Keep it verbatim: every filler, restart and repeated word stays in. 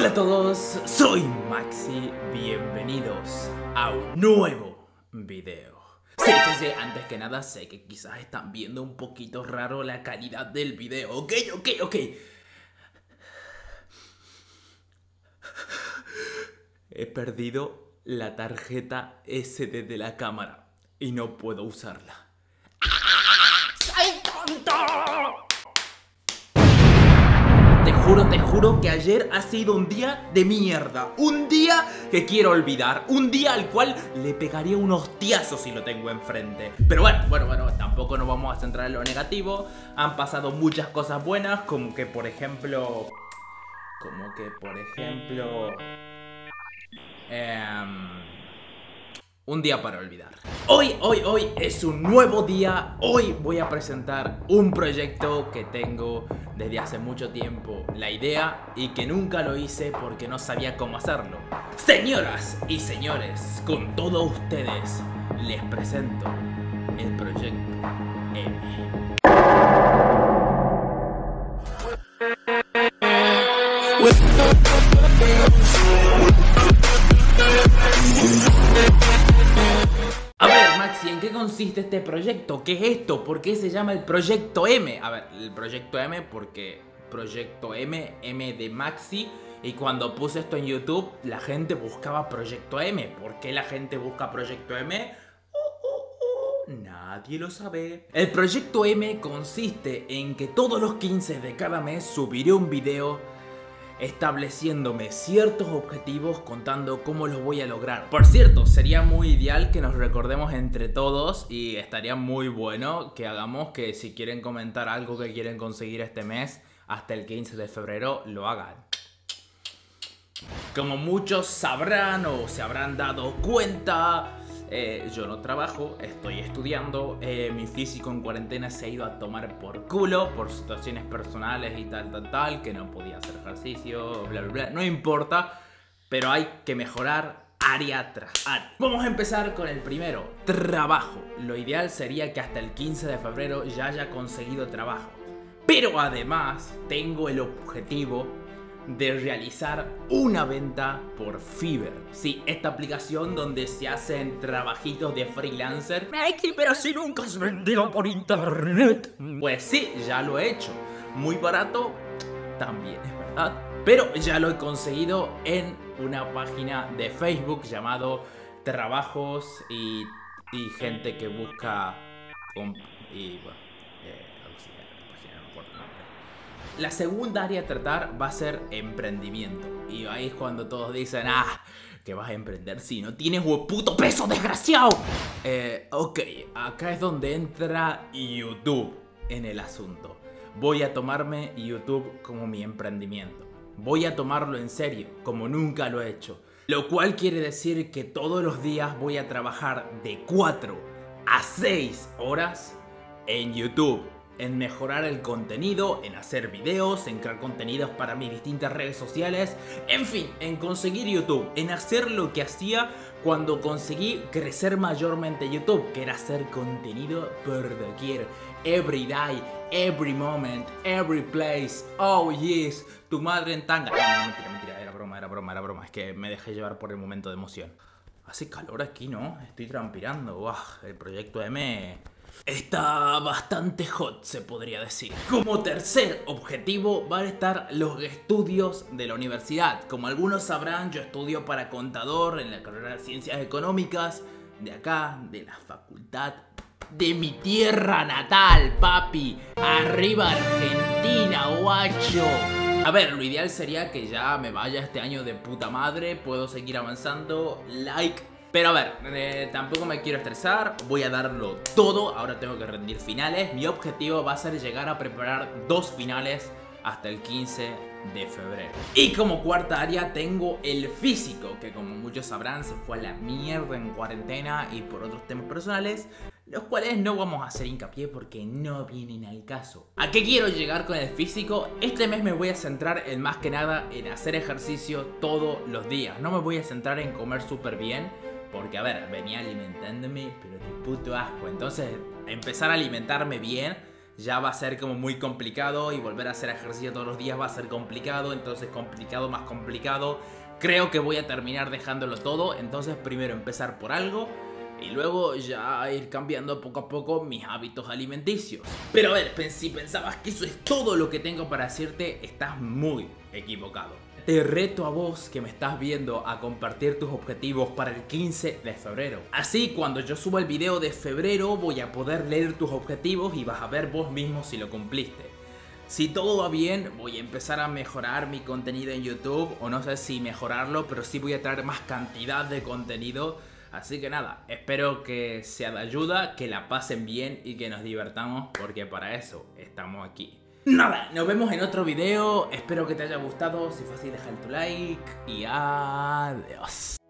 Hola a todos, soy Maxi, bienvenidos a un nuevo video. Sí, sí, sí, antes que nada sé que quizás están viendo un poquito raro la calidad del video, ok, ok, ok. He perdido la tarjeta ese de de la cámara y no puedo usarla. ¡Soy tonto! Te juro, te juro que ayer ha sido un día de mierda. Un día que quiero olvidar. Un día al cual le pegaría un hostiazo si lo tengo enfrente. Pero bueno, bueno, bueno, tampoco nos vamos a centrar en lo negativo. Han pasado muchas cosas buenas, como que por ejemplo... Como que por ejemplo... Eh, un día para olvidar. Hoy, hoy, hoy es un nuevo día. Hoy voy a presentar un proyecto que tengo desde hace mucho tiempo la idea y que nunca lo hice porque no sabía cómo hacerlo. Señoras y señores, con todos ustedes les presento el proyecto M. A ver, Maxi, ¿en qué consiste este proyecto? ¿Qué es esto? ¿Por qué se llama el Proyecto M? A ver, el Proyecto M porque Proyecto M, M de Maxi. Y cuando puse esto en YouTube, la gente buscaba Proyecto M. ¿Por qué la gente busca Proyecto M? Uh, uh, uh, nadie lo sabe. El Proyecto M consiste en que todos los quince de cada mes subiré un video estableciéndome ciertos objetivos, contando cómo los voy a lograr. Por cierto, sería muy ideal que nos recordemos entre todos y estaría muy bueno que hagamos que si quieren comentar algo que quieren conseguir este mes, hasta el quince de febrero lo hagan. Como muchos sabrán o se habrán dado cuenta, eh, yo no trabajo, estoy estudiando, eh, mi físico en cuarentena se ha ido a tomar por culo por situaciones personales y tal, tal, tal, que no podía hacer ejercicio, bla, bla, bla, no importa, pero hay que mejorar área tras área. Vamos a empezar con el primero, trabajo. Lo ideal sería que hasta el quince de febrero ya haya conseguido trabajo, pero además tengo el objetivo de realizar una venta por Fiverr. Sí, esta aplicación donde se hacen trabajitos de freelancer. Maxi, pero si nunca has vendido por internet. Pues sí, ya lo he hecho. Muy barato también, es verdad. Pero ya lo he conseguido en una página de Facebook llamado Trabajos y, y gente que busca... Y bueno, eh, algo así, la página, no me acuerdo el nombre. La segunda área a tratar va a ser emprendimiento. Y ahí es cuando todos dicen, ah, que vas a emprender si no tienes puto peso, desgraciado. Eh, ok, acá es donde entra YouTube en el asunto. Voy a tomarme YouTube como mi emprendimiento. Voy a tomarlo en serio, como nunca lo he hecho. Lo cual quiere decir que todos los días voy a trabajar de cuatro a seis horas en YouTube. En mejorar el contenido, en hacer videos, en crear contenidos para mis distintas redes sociales. En fin, en conseguir YouTube, en hacer lo que hacía cuando conseguí crecer mayormente YouTube, que era hacer contenido por doquier. Every day, every moment, every place, oh yes, tu madre en tanga. No, no, mentira, mentira, era broma, era broma, era broma. Es que me dejé llevar por el momento de emoción. Hace calor aquí, ¿no? Estoy transpirando. Uah, el Proyecto M... está bastante hot, se podría decir. Como tercer objetivo van a estar los estudios de la universidad. Como algunos sabrán, yo estudio para contador en la carrera de Ciencias Económicas de acá, de la facultad de mi tierra natal, papi. Arriba Argentina, guacho. A ver, lo ideal sería que ya me vaya este año de puta madre. Puedo seguir avanzando, like. Pero a ver, eh, tampoco me quiero estresar, voy a darlo todo, ahora tengo que rendir finales. Mi objetivo va a ser llegar a preparar dos finales hasta el quince de febrero. Y como cuarta área tengo el físico, que como muchos sabrán se fue a la mierda en cuarentena y por otros temas personales, los cuales no vamos a hacer hincapié porque no vienen al caso. ¿A qué quiero llegar con el físico? Este mes me voy a centrar en más que nada en hacer ejercicio todos los días. No me voy a centrar en comer súper bien, porque, a ver, venía alimentándome, pero de puto asco. Entonces, empezar a alimentarme bien ya va a ser como muy complicado y volver a hacer ejercicio todos los días va a ser complicado, entonces complicado más complicado. Creo que voy a terminar dejándolo todo, entonces primero empezar por algo y luego ya ir cambiando poco a poco mis hábitos alimenticios. Pero a ver, si pensabas que eso es todo lo que tengo para decirte, estás muy equivocado. Te reto a vos que me estás viendo a compartir tus objetivos para el quince de febrero. Así cuando yo suba el video de febrero voy a poder leer tus objetivos y vas a ver vos mismo si lo cumpliste. Si todo va bien, voy a empezar a mejorar mi contenido en YouTube, o no sé si mejorarlo, pero sí voy a traer más cantidad de contenido. Así que nada, espero que sea de ayuda, que la pasen bien y que nos divertamos, porque para eso estamos aquí. Nada, nos vemos en otro video, espero que te haya gustado, si fue así deja tu like y adiós.